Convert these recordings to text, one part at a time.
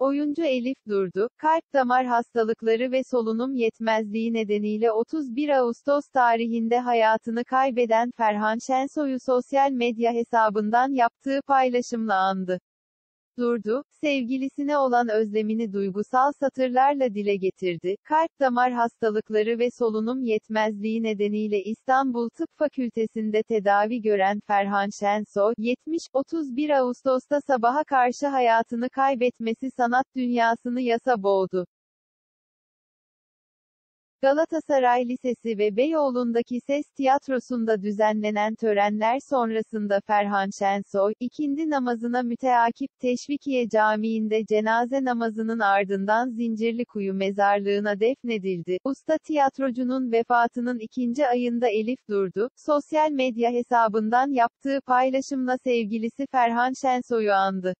Oyuncu Elif Durdu, kalp damar hastalıkları ve solunum yetmezliği nedeniyle 31 Ağustos tarihinde hayatını kaybeden Ferhan Şensoy'u sosyal medya hesabından yaptığı paylaşımla andı. Durdu, sevgilisine olan özlemini duygusal satırlarla dile getirdi. Kalp damar hastalıkları ve solunum yetmezliği nedeniyle İstanbul Tıp Fakültesi'nde tedavi gören Ferhan Şensoy, 31 Ağustos'ta sabaha karşı hayatını kaybetmesi sanat dünyasını yasa boğdu. Galatasaray Lisesi ve Beyoğlu'ndaki Ses Tiyatrosu'nda düzenlenen törenler sonrasında Ferhan Şensoy, ikindi namazına müteakip Teşvikiye Camii'nde cenaze namazının ardından Zincirlikuyu mezarlığına defnedildi. Usta tiyatrocunun vefatının ikinci ayında Elif Durdu, sosyal medya hesabından yaptığı paylaşımla sevgilisi Ferhan Şensoy'u andı.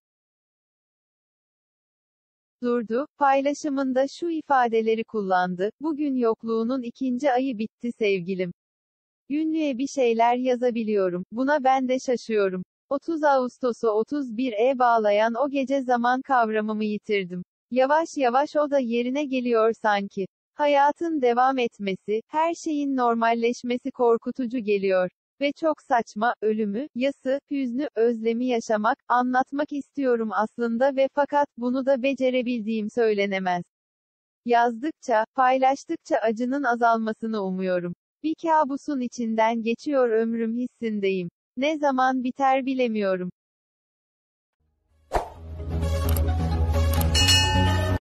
Durdu, paylaşımında şu ifadeleri kullandı: "Bugün yokluğunun ikinci ayı bitti sevgilim. Ünlüye bir şeyler yazabiliyorum, buna ben de şaşıyorum. 30 Ağustos'u 31'e bağlayan o gece zaman kavramımı yitirdim. Yavaş yavaş o da yerine geliyor sanki. Hayatın devam etmesi, her şeyin normalleşmesi korkutucu geliyor. Ve çok saçma, ölümü, yası, hüznü, özlemi yaşamak, anlatmak istiyorum aslında ve fakat bunu da becerebildiğim söylenemez. Yazdıkça, paylaştıkça acının azalmasını umuyorum. Bir kabusun içinden geçiyor ömrüm hissindeyim. Ne zaman biter bilemiyorum.